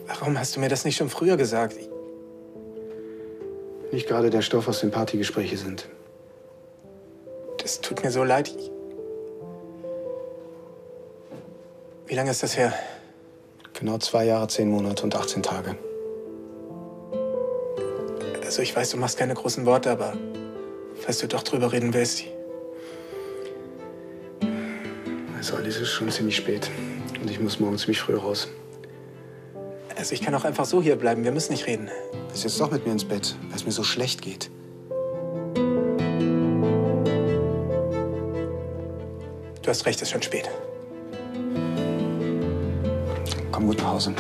Warum hast du mir das nicht schon früher gesagt? Nicht gerade der Stoff, aus dem Partygespräche sind. Das tut mir so leid. Wie lange ist das her? Genau 2 Jahre, 10 Monate und 18 Tage. Also ich weiß, du machst keine großen Worte, aber falls du doch drüber reden willst. Also Alice, es ist schon ziemlich spät. Und ich muss morgen ziemlich früh raus. Also ich kann auch einfach so hier bleiben. Wir müssen nicht reden. Willst du jetzt doch mit mir ins Bett, weil es mir so schlecht geht? Du hast recht, es ist schon spät. Komm gut nach Hause.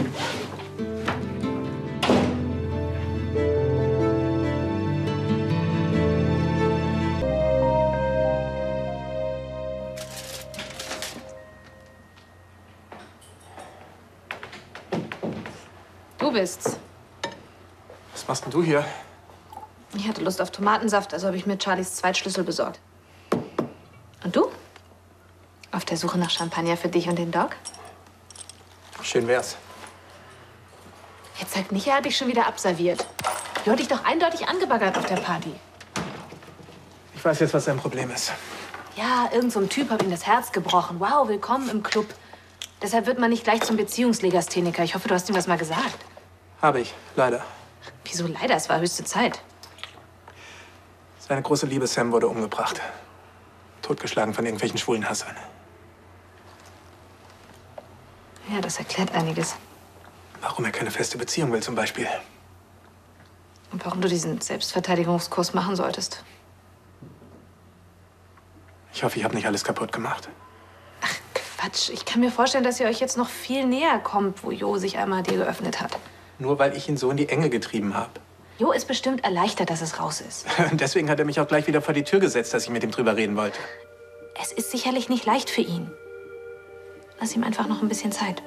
Du bist's. Was machst denn du hier? Ich hatte Lust auf Tomatensaft, also habe ich mir Charlies Zweitschlüssel besorgt. Und du? Auf der Suche nach Champagner für dich und den Dog? Schön wär's. Jetzt sag nicht, er hat dich schon wieder abserviert. Du hast dich doch eindeutig angebaggert auf der Party. Ich weiß jetzt, was dein Problem ist. Ja, irgend so ein Typ hat ihm das Herz gebrochen. Wow, willkommen im Club. Deshalb wird man nicht gleich zum Beziehungslegastheniker. Ich hoffe, du hast ihm das mal gesagt. Habe ich, leider. Wieso leider? Es war höchste Zeit. Seine große Liebe Sam wurde umgebracht. Totgeschlagen von irgendwelchen schwulen Hassern. Ja, das erklärt einiges. Warum er keine feste Beziehung will, zum Beispiel. Und warum du diesen Selbstverteidigungskurs machen solltest. Ich hoffe, ich habe nicht alles kaputt gemacht. Ach, Quatsch. Ich kann mir vorstellen, dass ihr euch jetzt noch viel näher kommt, wo Jo sich einmal dir geöffnet hat. Nur weil ich ihn so in die Enge getrieben habe. Jo ist bestimmt erleichtert, dass es raus ist. Deswegen hat er mich auch gleich wieder vor die Tür gesetzt, dass ich mit ihm drüber reden wollte. Es ist sicherlich nicht leicht für ihn. Lass ihm einfach noch ein bisschen Zeit.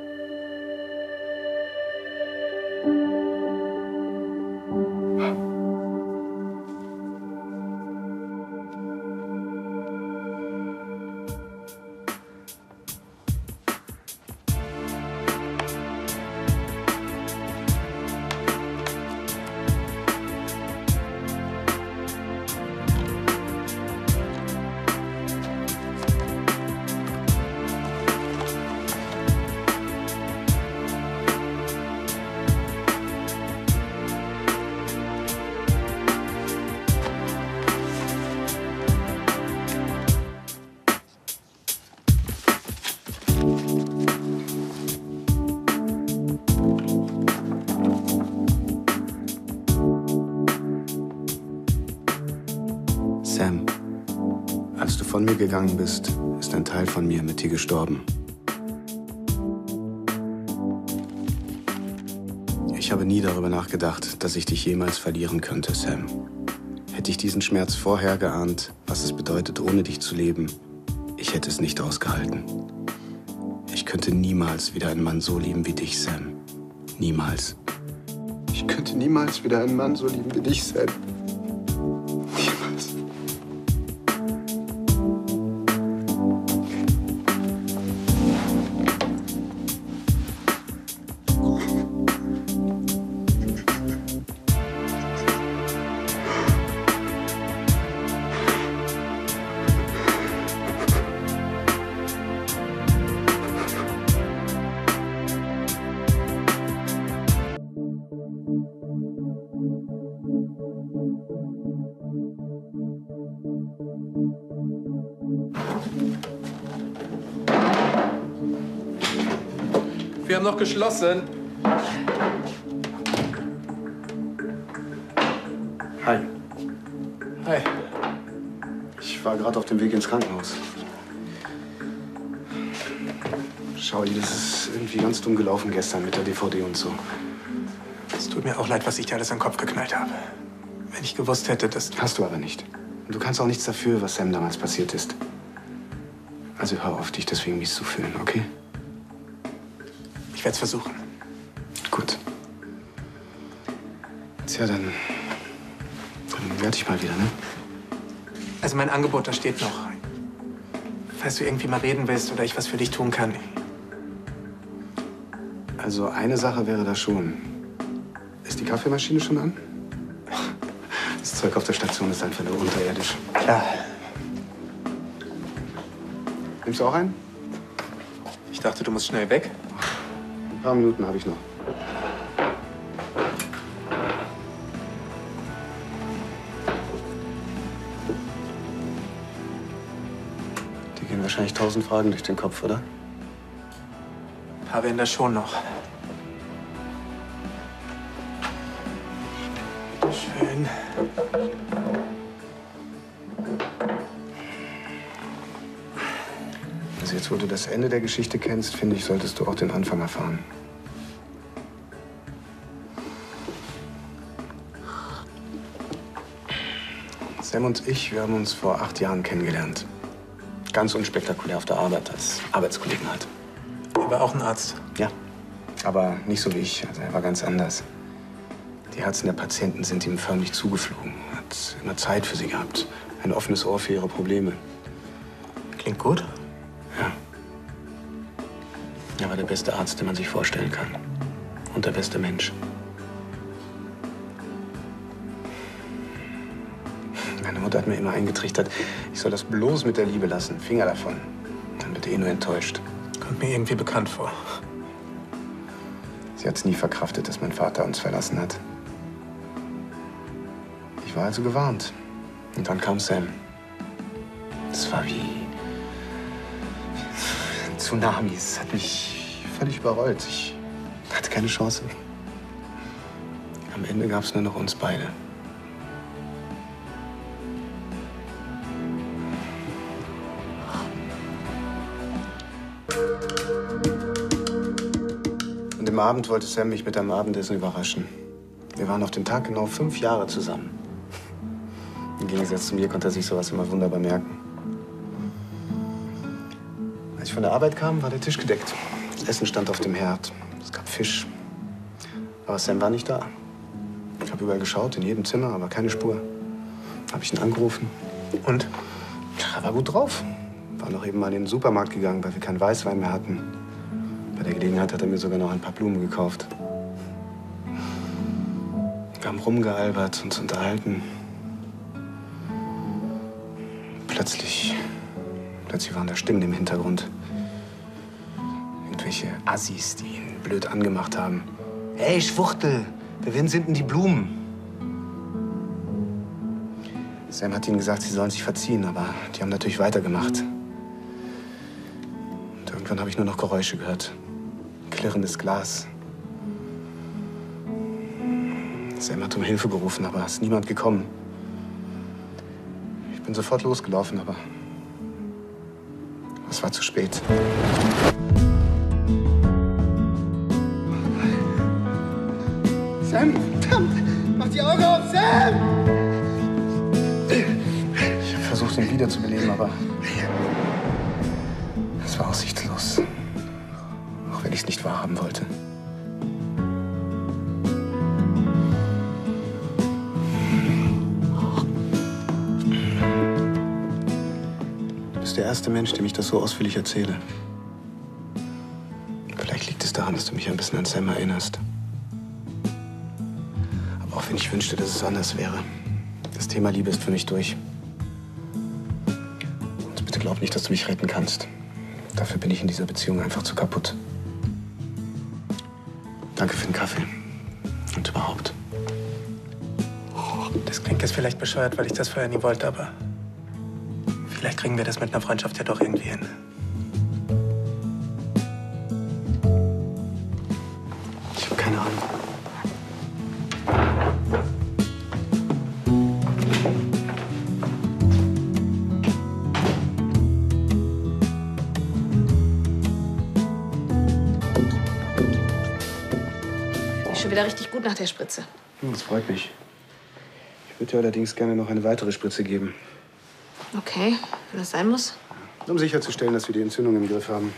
Sam, als du von mir gegangen bist, ist ein Teil von mir mit dir gestorben. Ich habe nie darüber nachgedacht, dass ich dich jemals verlieren könnte, Sam. Hätte ich diesen Schmerz vorher geahnt, was es bedeutet, ohne dich zu leben, ich hätte es nicht ausgehalten. Ich könnte niemals wieder einen Mann so lieben wie dich, Sam. Niemals. Ich könnte niemals wieder einen Mann so lieben wie dich, Sam. Niemals. Wir haben noch geschlossen. Hi. Hi. Ich war gerade auf dem Weg ins Krankenhaus. Schau, das ist irgendwie ganz dumm gelaufen gestern mit der DVD und so. Es tut mir auch leid, was ich dir alles an den Kopf geknallt habe. Wenn ich gewusst hätte, dass... Hast du aber nicht. Und du kannst auch nichts dafür, was Sam damals passiert ist. Also hör auf, dich deswegen mies zu fühlen, okay? Ich werde es versuchen. Gut. Tja, dann werde ich mal wieder, ne? Also mein Angebot, das steht noch. Falls du irgendwie mal reden willst oder ich was für dich tun kann. Also eine Sache wäre da schon. Ist die Kaffeemaschine schon an? Das Zeug auf der Station ist einfach nur unterirdisch. Ja. Nimmst du auch einen? Ich dachte, du musst schnell weg. Ein paar Minuten habe ich noch. Dir gehen wahrscheinlich 1000 Fragen durch den Kopf, oder? Ein paar werden das schon noch. Schön. Also jetzt, wo du das Ende der Geschichte kennst, finde ich, solltest du auch den Anfang erfahren. Sam und ich, wir haben uns vor 8 Jahren kennengelernt. Ganz unspektakulär auf der Arbeit, als Arbeitskollegen halt. Er war auch ein Arzt. Ja, aber nicht so wie ich. Also er war ganz anders. Die Herzen der Patienten sind ihm förmlich zugeflogen. Er hat immer Zeit für sie gehabt. Ein offenes Ohr für ihre Probleme. Klingt gut. Ja. Er war der beste Arzt, den man sich vorstellen kann. Und der beste Mensch. Meine Mutter hat mir immer eingetrichtert, ich soll das bloß mit der Liebe lassen. Finger davon. Dann wird er eh nur enttäuscht. Kommt mir irgendwie bekannt vor. Sie hat es nie verkraftet, dass mein Vater uns verlassen hat. Ich war also gewarnt. Und dann kam Sam. Es war wie ein Tsunami. Es hat mich völlig überrollt. Ich hatte keine Chance. Am Ende gab es nur noch uns beide. Und am Abend wollte Sam mich mit einem Abendessen überraschen. Wir waren auf den Tag genau 5 Jahre zusammen. Im Gegensatz zu mir konnte er sich sowas immer wunderbar merken. Als ich von der Arbeit kam, war der Tisch gedeckt. Das Essen stand auf dem Herd. Es gab Fisch. Aber Sam war nicht da. Ich habe überall geschaut, in jedem Zimmer, aber keine Spur. Habe ich ihn angerufen. Und? Er war gut drauf. War noch eben mal in den Supermarkt gegangen, weil wir keinen Weißwein mehr hatten. Bei der Gelegenheit hat er mir sogar noch ein paar Blumen gekauft. Wir haben rumgealbert, uns unterhalten. Plötzlich waren da Stimmen im Hintergrund. Irgendwelche Assis, die ihn blöd angemacht haben. Hey, Schwuchtel, für wen sind denn die Blumen? Sam hat ihnen gesagt, sie sollen sich verziehen, aber die haben natürlich weitergemacht. Und irgendwann habe ich nur noch Geräusche gehört. Klirrendes Glas. Sam hat um Hilfe gerufen, aber es ist niemand gekommen. Ich bin sofort losgelaufen, aber es war zu spät. Sam, verdammt! Mach die Augen auf, Sam! Ich habe versucht, ihn wiederzubeleben, aber es war aussichtslos. Auch wenn ich es nicht wahrhaben wollte. Du bist der erste Mensch, dem ich das so ausführlich erzähle. Vielleicht liegt es daran, dass du mich ein bisschen an Sam erinnerst. Aber auch wenn ich wünschte, dass es anders wäre. Das Thema Liebe ist für mich durch. Und bitte glaub nicht, dass du mich retten kannst. Dafür bin ich in dieser Beziehung einfach zu kaputt. Danke für den Kaffee. Und überhaupt. Das klingt jetzt vielleicht bescheuert, weil ich das vorher nie wollte, aber vielleicht kriegen wir das mit einer Freundschaft ja doch irgendwie hin. Ich habe keine Ahnung. Ist schon wieder richtig gut nach der Spritze. Das freut mich. Ich würde dir allerdings gerne noch eine weitere Spritze geben. Okay, wenn das sein muss. Um sicherzustellen, dass wir die Entzündung im Griff haben.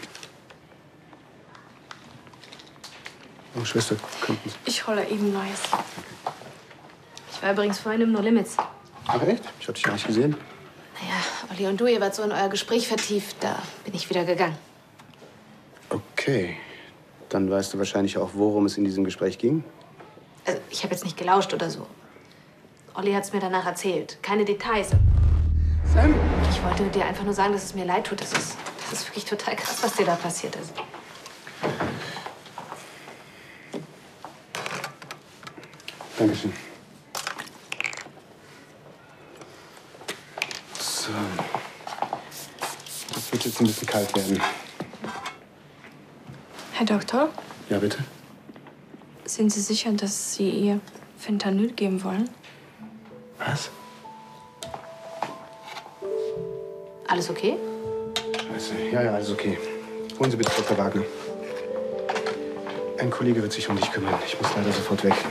Oh, Schwester, kommt. Ich hole eben Neues. Ich war übrigens vorhin im No Limits. Ach echt? Ich hab dich gar nicht gesehen. Naja, Olli und du, ihr wart so in euer Gespräch vertieft. Da bin ich wieder gegangen. Okay. Dann weißt du wahrscheinlich auch, worum es in diesem Gespräch ging. Also, ich habe jetzt nicht gelauscht oder so. Olli hat es mir danach erzählt. Keine Details. Sam! Ich wollte dir einfach nur sagen, dass es mir leid tut. Das ist wirklich total krass, was dir da passiert ist. Dankeschön. So. Das wird jetzt ein bisschen kalt werden. Herr Doktor, Ja, bitte? sind Sie sicher, dass Sie ihr Fentanyl geben wollen? Was? Alles okay? Scheiße. Ja, alles okay. Holen Sie bitte Dr. Wagner. Ein Kollege wird sich um dich kümmern. Ich muss leider sofort weg.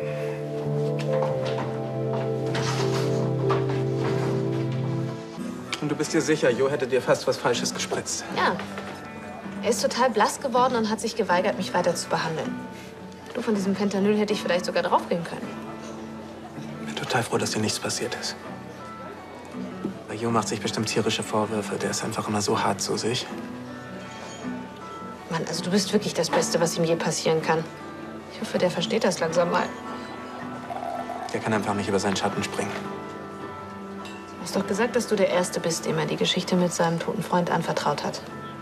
Und du bist dir sicher, Jo hätte dir fast was Falsches gespritzt? Ja. Er ist total blass geworden und hat sich geweigert, mich weiter zu behandeln. Du, von diesem Fentanyl hätte ich vielleicht sogar draufgehen können. Ich bin total froh, dass dir nichts passiert ist. Weil Jo macht sich bestimmt tierische Vorwürfe. Der ist einfach immer so hart zu sich. Mann, also du bist wirklich das Beste, was ihm je passieren kann. Ich hoffe, der versteht das langsam mal. Der kann einfach nicht über seinen Schatten springen. Du hast doch gesagt, dass du der Erste bist, dem er die Geschichte mit seinem toten Freund anvertraut hat.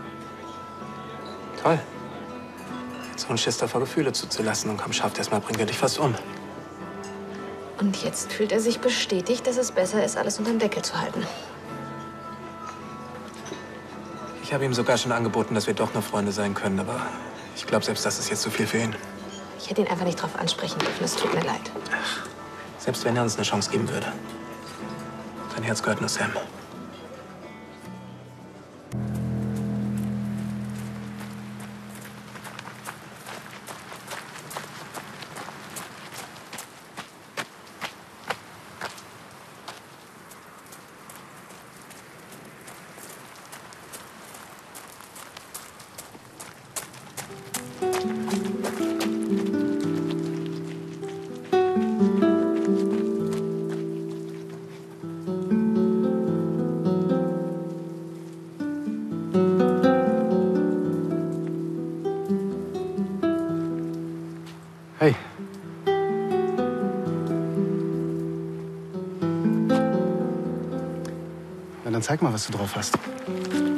Toll. So ein Schiss davor, Gefühle zuzulassen. Und komm, schafft erst mal, bringt er dich fast um. Und jetzt fühlt er sich bestätigt, dass es besser ist, alles unterm Deckel zu halten. Ich habe ihm sogar schon angeboten, dass wir doch noch Freunde sein können. Aber ich glaube, selbst das ist jetzt zu viel für ihn. Ich hätte ihn einfach nicht drauf ansprechen dürfen. Es tut mir leid. Selbst wenn er uns eine Chance geben würde. Sein Herz gehört nur Sam. Hey. Na, dann zeig mal, was du drauf hast.